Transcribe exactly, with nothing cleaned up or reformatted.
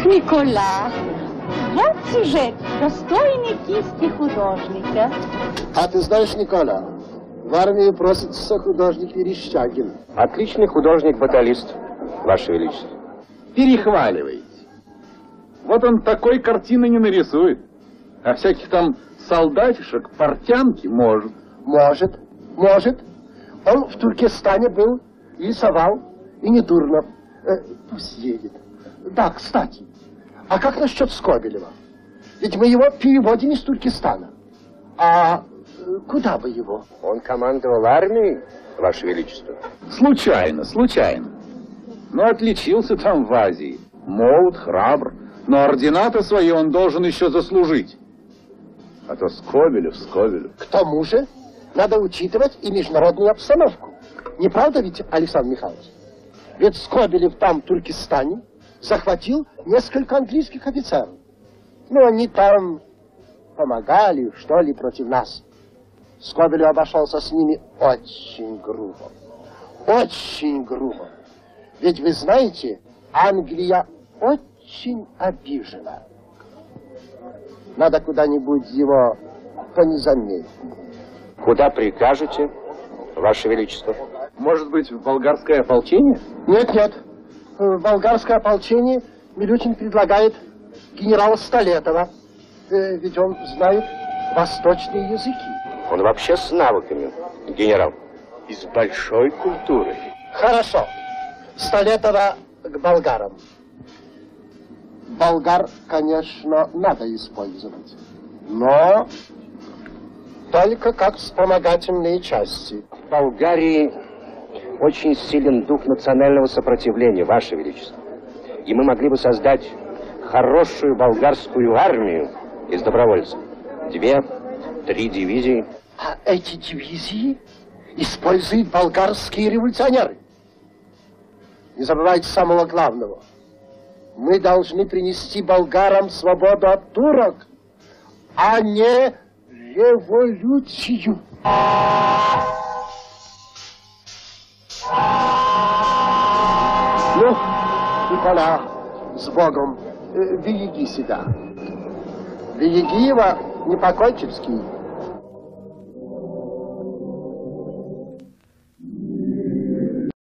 Никола, вот сюжет, достойный кисти художника. А ты знаешь, Никола, в армии просится художник Верещагин. Отличный художник-баталист, Ваше Величество. Перехваливаете. Вот он такой картины не нарисует. А всяких там солдатишек, портянки может. Может, может. Он в Туркестане был, рисовал, и недурно. Э, пусть едет. Да, кстати, а как насчет Скобелева? Ведь мы его переводим из Туркестана. А куда бы его? Он командовал армией, Ваше Величество. Случайно, случайно. Но отличился там в Азии. Молод, храбр. Но ордена-то свои он должен еще заслужить. А то Скобелев, Скобелев. К тому же, надо учитывать и международную обстановку. Не правда ведь, Александр Михайлович? Ведь Скобелев там, в Туркестане, захватил несколько английских офицеров. Ну, они там помогали, что ли, против нас. Скобелев обошелся с ними очень грубо. Очень грубо. Ведь вы знаете, Англия очень обижена. Надо куда-нибудь его понезаметнее. Куда прикажете, Ваше Величество? Может быть, в болгарское ополчение? Нет, нет. В болгарское ополчение Милютин предлагает генерала Столетова. Э, ведь он знает восточные языки. Он вообще с навыками, генерал. И с большой культурой. Хорошо. Столетова к болгарам. Болгар, конечно, надо использовать. Но только как вспомогательные части. В Болгарии очень силен дух национального сопротивления, Ваше Величество. И мы могли бы создать хорошую болгарскую армию из добровольцев. Две, три дивизии. А эти дивизии используют болгарские революционеры. Не забывайте самого главного. Мы должны принести болгарам свободу от турок, а не революцию. Ну, Никола, с Богом, береги себя. Береги его не по-кончевски.